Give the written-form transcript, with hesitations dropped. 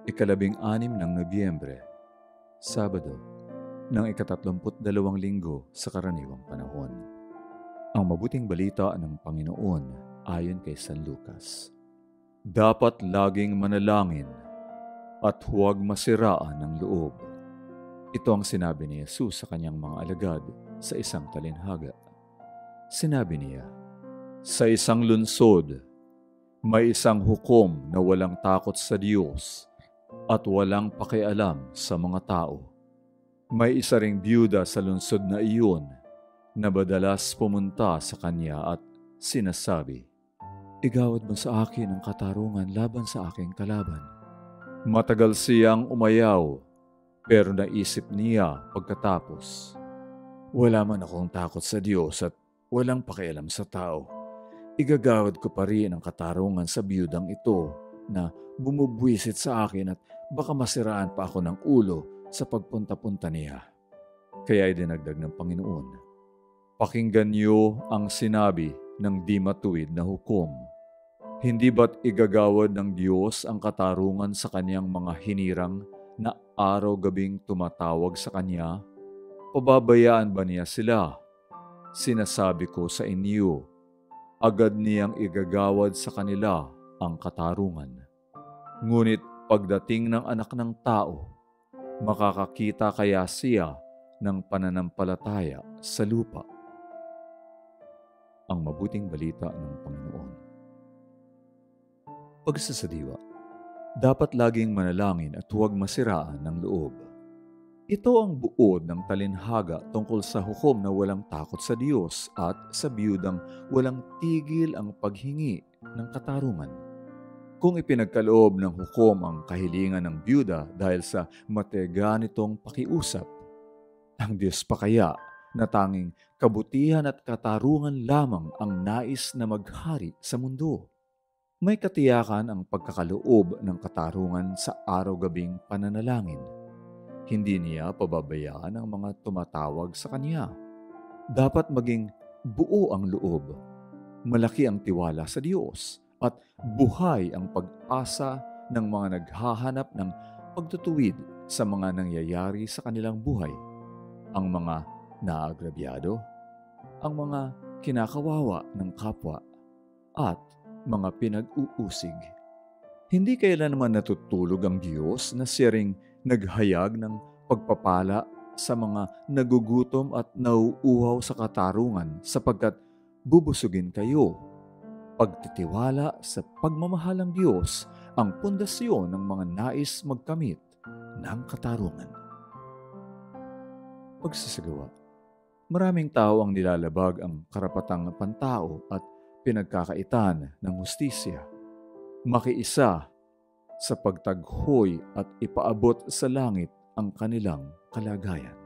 Ikalabing-anim ng Nobyembre, Sabado, ng ika-32 linggo sa karaniwang panahon. Ang mabuting balita ng Panginoon ayon kay San Lucas. Dapat laging manalangin at huwag masiraan ng loob. Ito ang sinabi ni Jesus sa kanyang mga alagad sa isang talinhaga. Sinabi niya, sa isang lunsod, may isang hukom na walang takot sa Diyos at walang pakialam sa mga tao. May isa ring biyuda sa lungsod na iyon na madalas pumunta sa kanya at sinasabi, igawad mo sa akin ang katarungan laban sa aking kalaban. Matagal siyang umayaw, pero naisip niya pagkatapos, wala man akong takot sa Diyos at walang pakialam sa tao. Igagawad ko pa rin ang katarungan sa biyudang ito na bumubwisit sa akin at baka masiraan pa ako ng ulo sa pagpunta-punta niya. Kaya idinagdag ng Panginoon, pakinggan niyo ang sinabi ng di matuwid na hukom. Hindi ba't igagawad ng Diyos ang katarungan sa kanyang mga hinirang na araw-gabing tumatawag sa kanya? Pababayaan ba niya sila? Sinasabi ko sa inyo, agad niyang igagawad sa kanila ang katarungan. Ngunit pagdating ng Anak ng Tao, makakakita kaya siya ng pananampalataya sa lupa? Ang mabuting balita ng Panginoon. Pagsasadiwa, dapat laging manalangin at huwag masiraan ng loob. Ito ang buod ng talinhaga tungkol sa hukom na walang takot sa Diyos at sa biyudang walang tigil ang paghingi ng katarungan. Kung ipinagkaloob ng hukom ang kahilingan ng biyuda dahil sa matyaga nitong pakiusap, ang Diyos pa kaya na tanging kabutihan at katarungan lamang ang nais na maghari sa mundo? May katiyakan ang pagkakaloob ng katarungan sa araw-gabing pananalangin. Hindi niya pababayaan ang mga tumatawag sa kanya. Dapat maging buo ang loob. Malaki ang tiwala sa Diyos at buhay ang pag-asa ng mga naghahanap ng pagtutuwid sa mga nangyayari sa kanilang buhay. Ang mga naagrabyado, ang mga kinakawawa ng kapwa, at mga pinag-uusig. Hindi kailanman natutulog ang Diyos na siya ring naghayag ng pagpapala sa mga nagugutom at nauuhaw sa katarungan sapagkat bubusugin kayo. Pagtitiwala sa pagmamahalang Diyos ang pundasyon ng mga nais magkamit ng katarungan. Pagsasagawa, maraming tao ang nilalabag ang karapatang pantao at pinagkakaitan ng hustisya. Makiisa sa pagtaghoy at ipaabot sa langit ang kanilang kalagayan.